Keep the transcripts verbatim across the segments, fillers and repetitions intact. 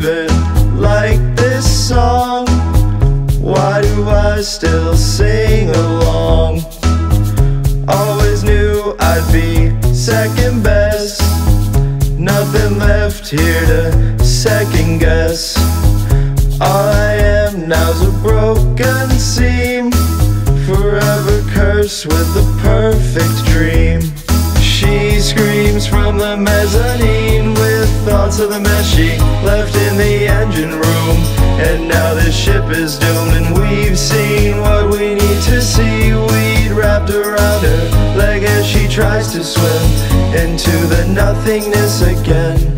even like this song? Why do I still sing along? Always knew I'd be second best. Nothing left here to second guess. All I am now's a broken seam, forever cursed with the perfect dream. She screams from the mezzanine with thoughts of the mess she left in the engine room. And now this ship is doomed, and we've seen what we need to see. Weed wrapped around her leg as she tries to swim into the nothingness again.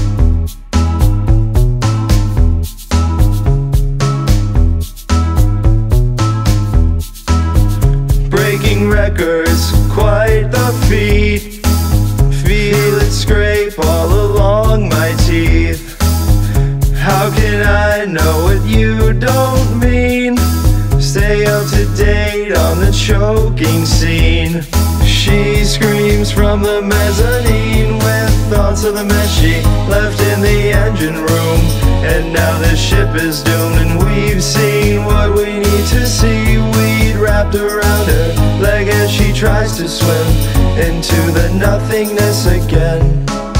Breaking records, quite the feat. Feel it scrape all along my teeth. How can I know what you don't mean? Stay up to date on the choking scene. She screams from the mezzanine with thoughts of the mess she left in the engine room. And now this ship is doomed, and we've seen what we need to see. Weed wrapped around her leg as she tries to swim into the nothingness again.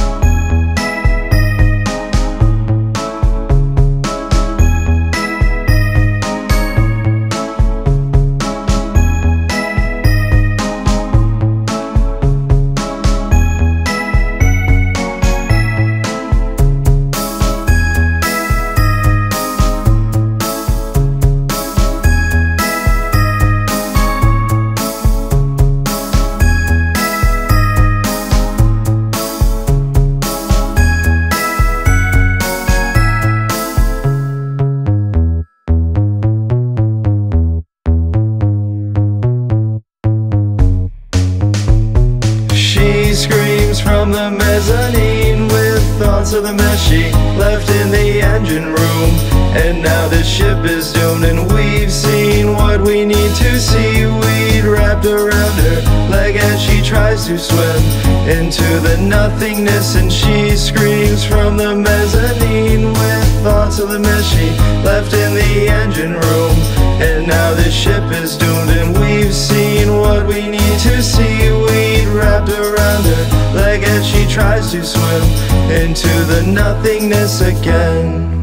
Screams from the mezzanine with thoughts of the mess she left in the engine room. And now this ship is doomed, and we've seen what we need to see. Weed wrapped around her leg as she tries to swim into the nothingness. And she screams from the mezzanine with thoughts of the mess she left in the engine room. And now this ship is doomed, and we've seen what we need to see. Weed wrapped around her leg as she tries to swim into the nothingness again.